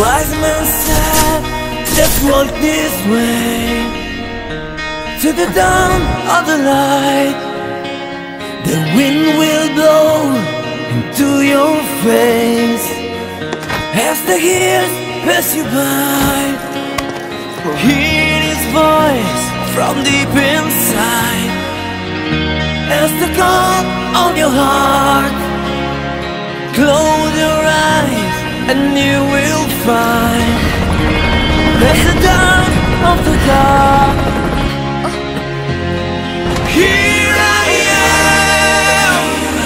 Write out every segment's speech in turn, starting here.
Wise man said, let's walk this way to the dawn of the light. The wind will blow into your face as the years pass you by. Hear his voice from deep inside as the call on your heart. Close your eyes and you will find there's the dawn of the dark. Here I am.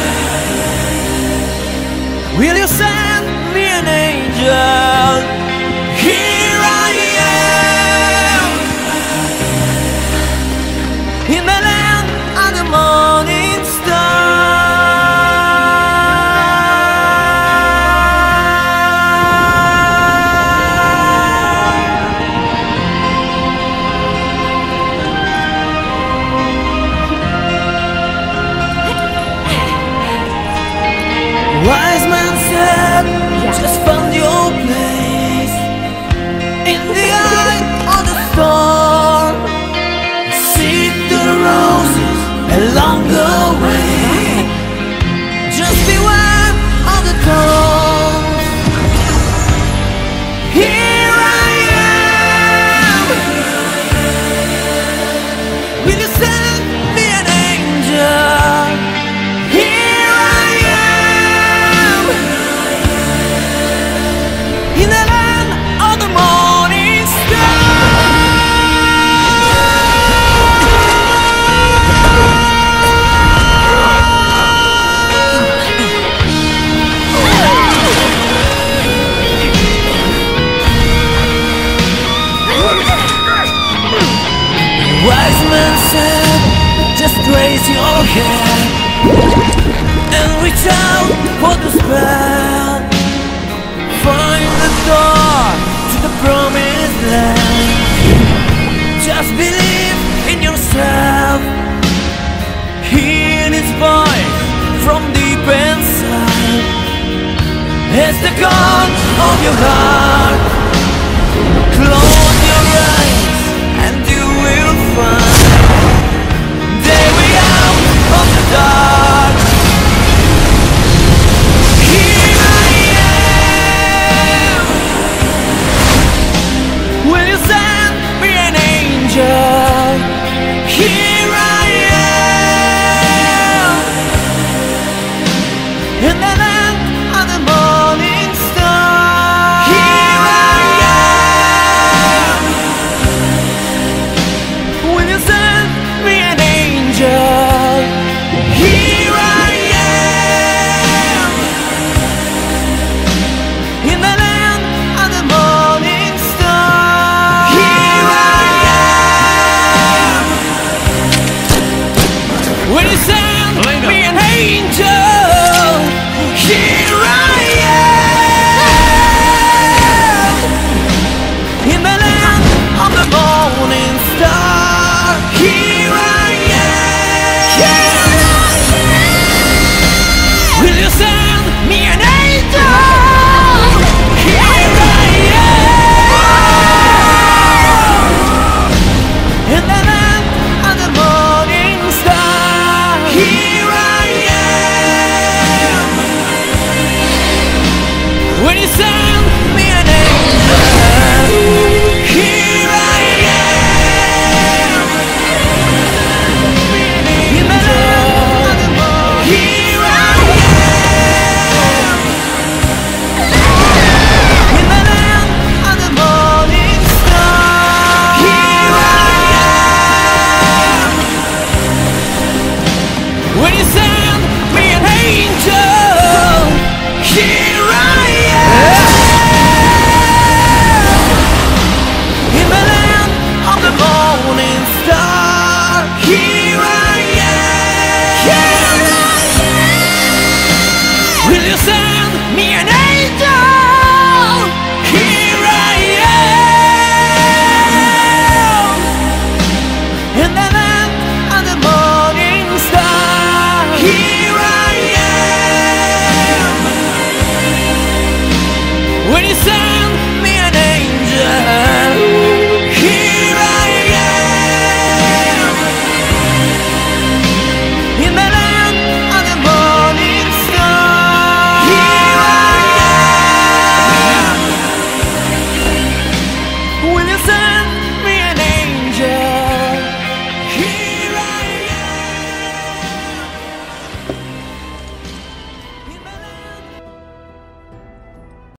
Will you send me an angel? Here I am. In the land of the morning star. Wise man said, just find your place in the eye of the storm. Seek the roses along the way. Just beware of the thorns. Here I am. Will you send me an angel? Here I am. In the land of the morning star. Wise man said, just raise your head and reach out for the spell. Find the door to the promised land. Just believe in yourself. Hear his voice from deep inside. It's the call of your heart. Close your eyes and you will find the way out of the dark. Here I am. Will you send me an angel? Here I am. In the land of the morning star. Here I am. Will you send me an angel? Here I am. In the land of the morning star. Here I am. Will you send me an angel? Here I am. In the land of the morning star. Here I am. Will you send me an angel? Here I am. In the land of the morning star. Here I am. Will you send me an angel? Here I am. In the land of the morning. Here I am. In the land of the morning star. Here I am. Will you send me an angel?